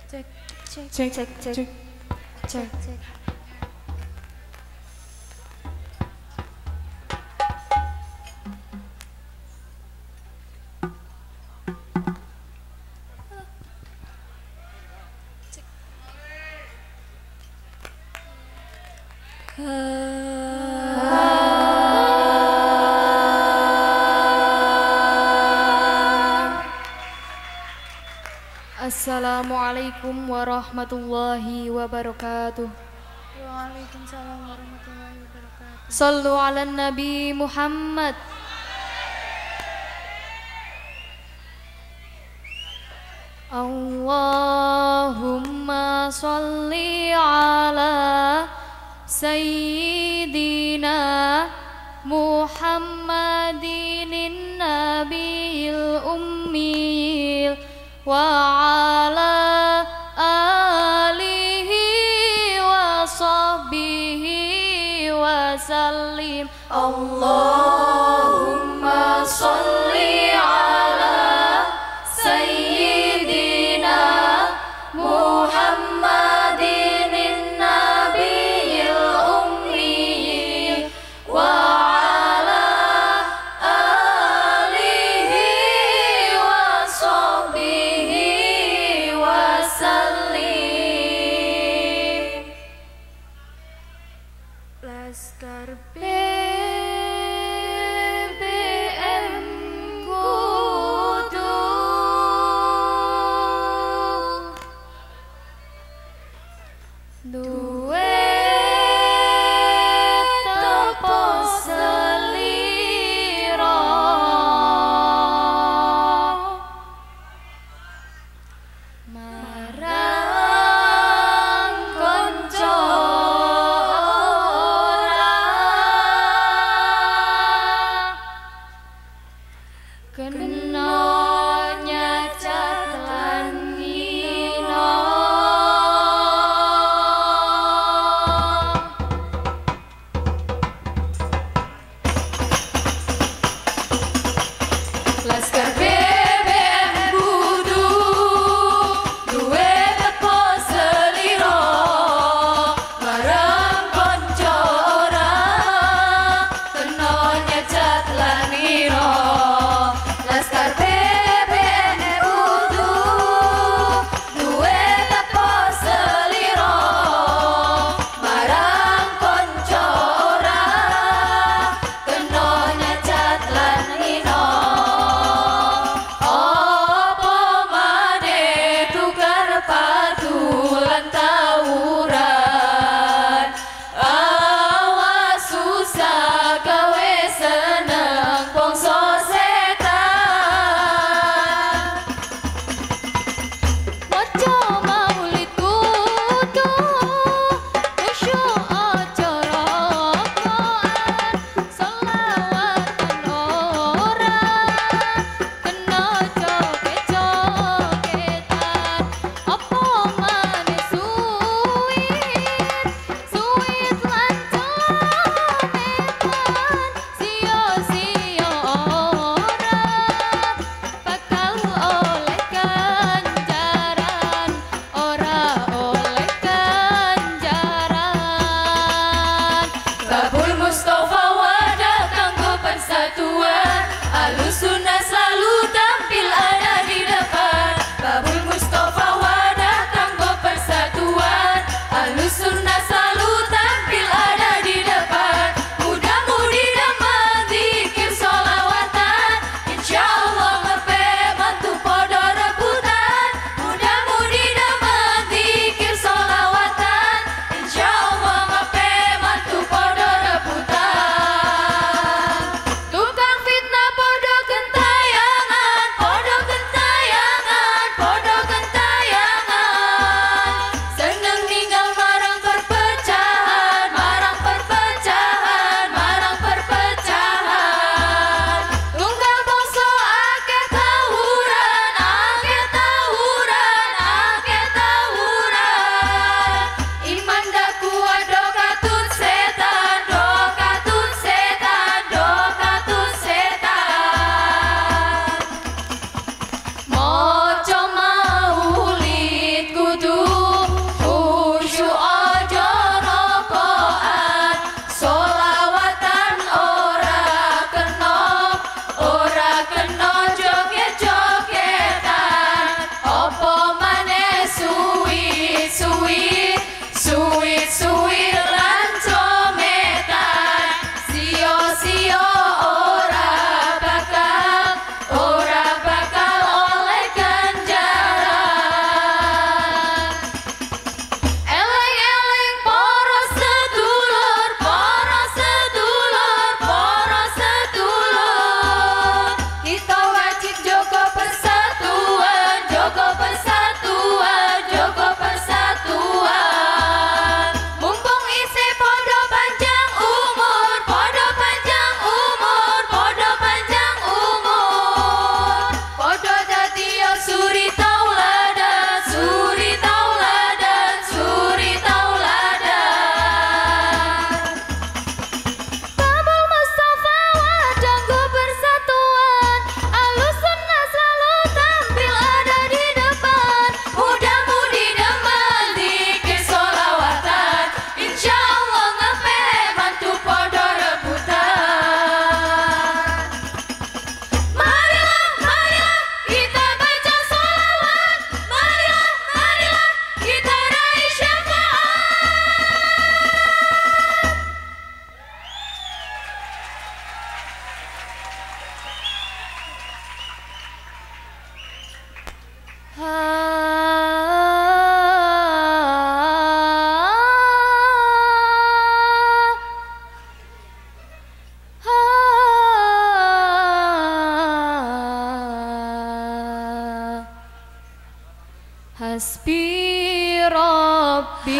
Cek, cek, Cek, cek, cek, cek, cek, cek. Assalamualaikum warahmatullahi wabarakatuh. Waalaikumsalam warahmatullahi wabarakatuh. Sallu ala Nabi Muhammad. Allahumma salli ala Sayyidina Muhammadin Nabiyil Ummiyil wa ala alihi wa sahbihi wa sallim. Allahumma salli ala Sayyidina Muhammadin Nabiyil Ummi wa ala alihi wa sahbihi wa sallim. Laskar BBM Kudu duwe tapa selira marang kanca kena nyacat lan ngina. Laskar BBM kudu duwe teko selira marang kanca ora kena nyacat lan ngina. Laskar BBM kudu duwe teko selira marang kanca ora kena nyacat lan ngina. Apa maneh tukar padu lan tawuran awas susah gawe seneng bangsa setan. Maca maulid kudu khusyuk acara Quran selawatan ora kena joget-jogetan. Apa maneh suwit lan cometan sia-sia ora bakal oleh ganjaran ora oleh ganjaran. Babul Mustafa wadah kanggo persatuan Ahlussunnah selalu tampil ada di depan. Babul Mustafa wadah kanggo persatuan Ahlussunnah selalu tampil ada di depan. Mudah-mudi damai zikir sholawatan insyaallah ngepe mantu podo rebutan. Mudah-mudi damai zikir sholawatan insyaallah ngepe mantu podo rebutan. Hasbi Rabbi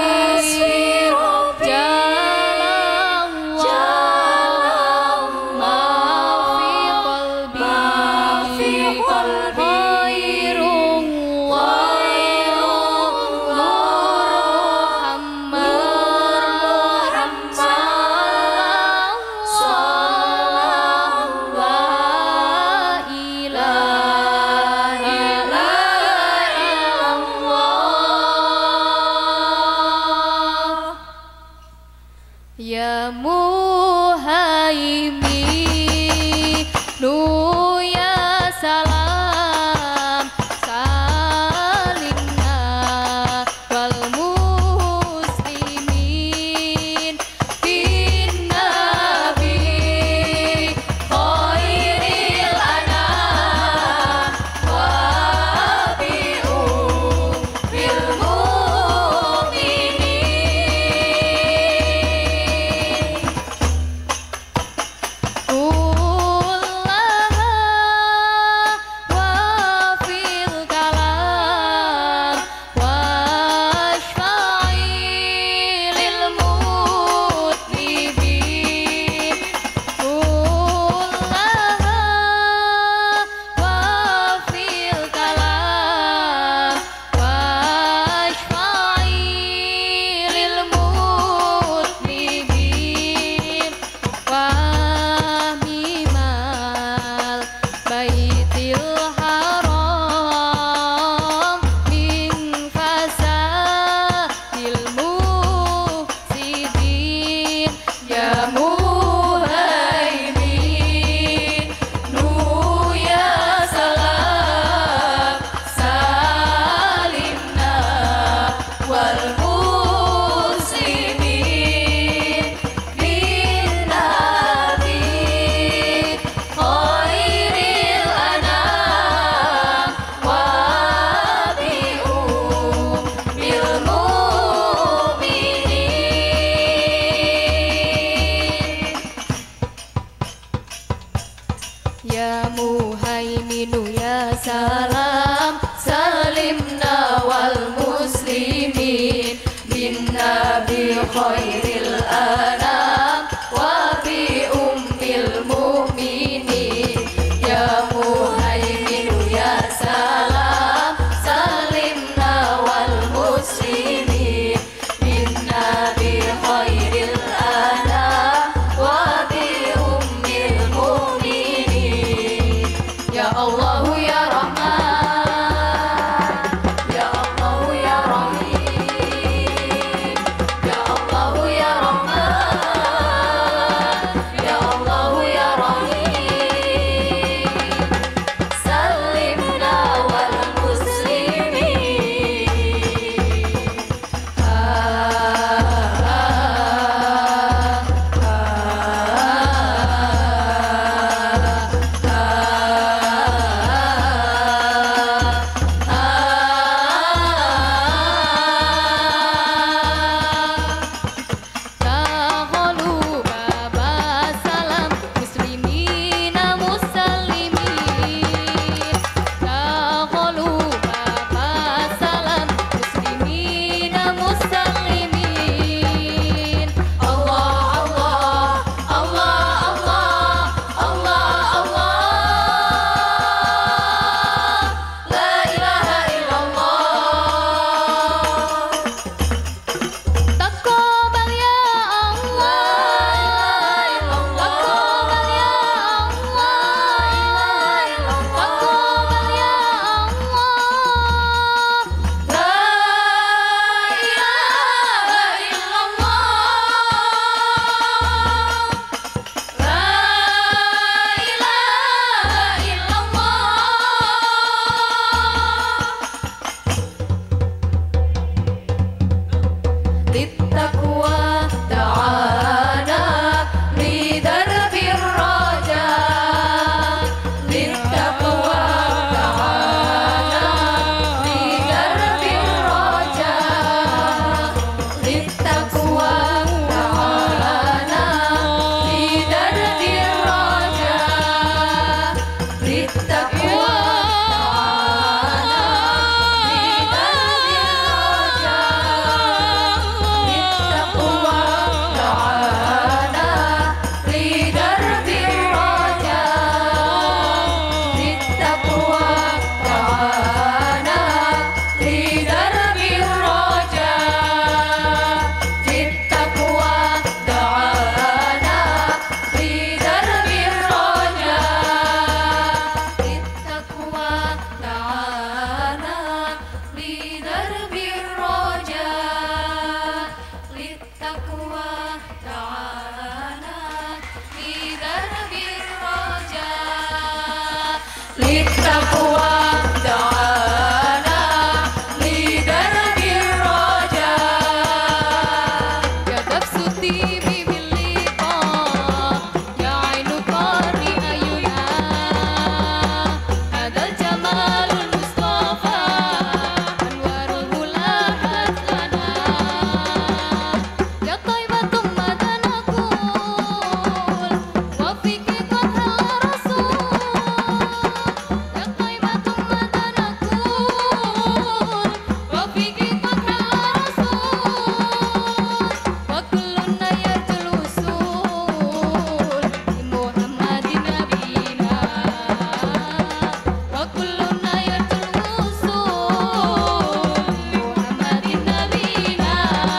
Ya Muhaimi Nu ya salam salimna wal muslimin bin nabi khairil anam wa bi'um bil mu'minin Ya Muhaiminu ya salam salimna wal muslimin bin nabi khairil anam wa bi ummil mu'minin. Ya Muhaiminu ya salam salimna wal muslimin bin nabi khairil anam wa bi ummil mu'minin. Ya Allah ya Rahman للتقوى دعانا لدرب الرجاء يا تبسطي باللقاء يا عين قاري أينا هذا الجمال المصطفى أنواره لاحت لنا يا طيبة ماذا نقول وفيك قد الرسول يا طيبة ماذا نقول وفيك قد الرسول وكلنا يرجو الوصول بمحمد نبينا وكلنا يرجو الوصول بمحمد نبينا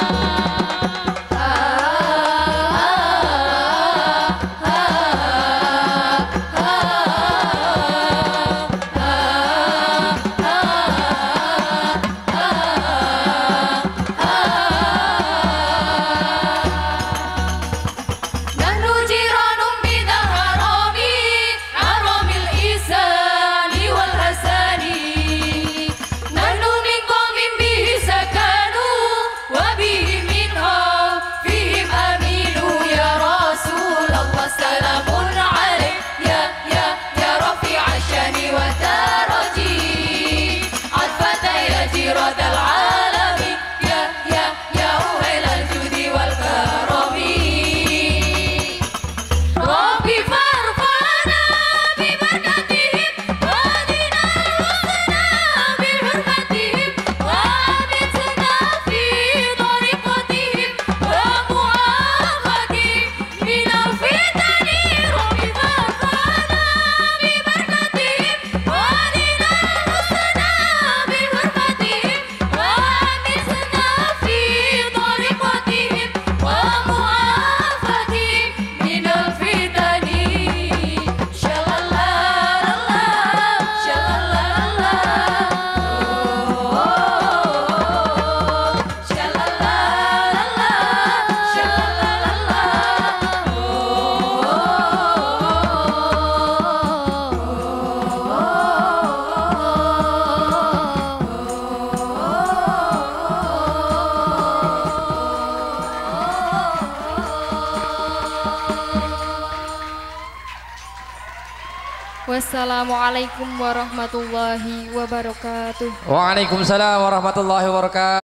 نحن جيران من الحرام حرام الإحسان والحسن نحن من قوم به سكنوا وبه منهم فيهم أمين يا رسول الله سلام عليك يا رفيع الشان وترجي عطفة يا جيرة العالم يا أهل الجود والكرم ربي فارفعنا ببركتهم وادنا الحسنى بحرمتهم وأمتنا في طريقتهم ومعافاتهم من الفتن ربي فارفعنا ببركتهم وادنا الحسنى بحرمتهم وأمتنا في طريقتهم ومعافاتهم من الفتن شغل Wassalamualaikum warahmatullahi wabarakatuh. Waalaikumsalam warahmatullahi wabarakatuh.